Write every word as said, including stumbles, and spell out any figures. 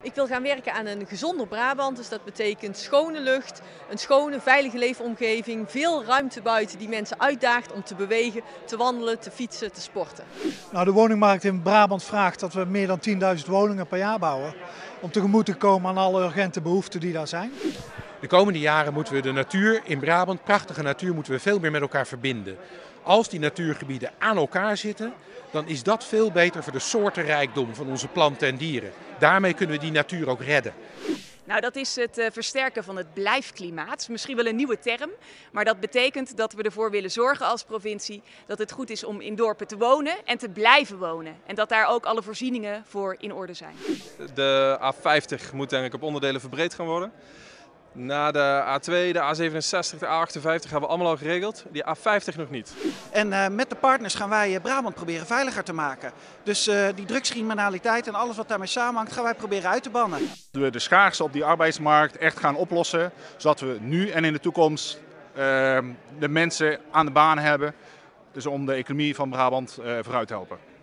Ik wil gaan werken aan een gezonder Brabant, dus dat betekent schone lucht, een schone, veilige leefomgeving, veel ruimte buiten die mensen uitdaagt om te bewegen, te wandelen, te fietsen, te sporten. Nou, de woningmarkt in Brabant vraagt dat we meer dan tienduizend woningen per jaar bouwen om tegemoet te komen aan alle urgente behoeften die daar zijn. De komende jaren moeten we de natuur in Brabant, prachtige natuur, moeten we veel meer met elkaar verbinden. Als die natuurgebieden aan elkaar zitten, dan is dat veel beter voor de soortenrijkdom van onze planten en dieren. Daarmee kunnen we die natuur ook redden. Nou, dat is het uh, versterken van het blijfklimaat. Misschien wel een nieuwe term, maar dat betekent dat we ervoor willen zorgen als provincie dat het goed is om in dorpen te wonen en te blijven wonen. En dat daar ook alle voorzieningen voor in orde zijn. De A vijftig moet denk ik op onderdelen verbreed gaan worden. Na de A twee, de A zevenenzestig, de A achtenvijftig hebben we allemaal al geregeld. Die A vijftig nog niet. En uh, met de partners gaan wij Brabant proberen veiliger te maken. Dus uh, die drugscriminaliteit en alles wat daarmee samenhangt gaan wij proberen uit te bannen. We de schaarste op die arbeidsmarkt echt gaan oplossen. Zodat we nu en in de toekomst uh, de mensen aan de baan hebben. Dus om de economie van Brabant uh, vooruit te helpen.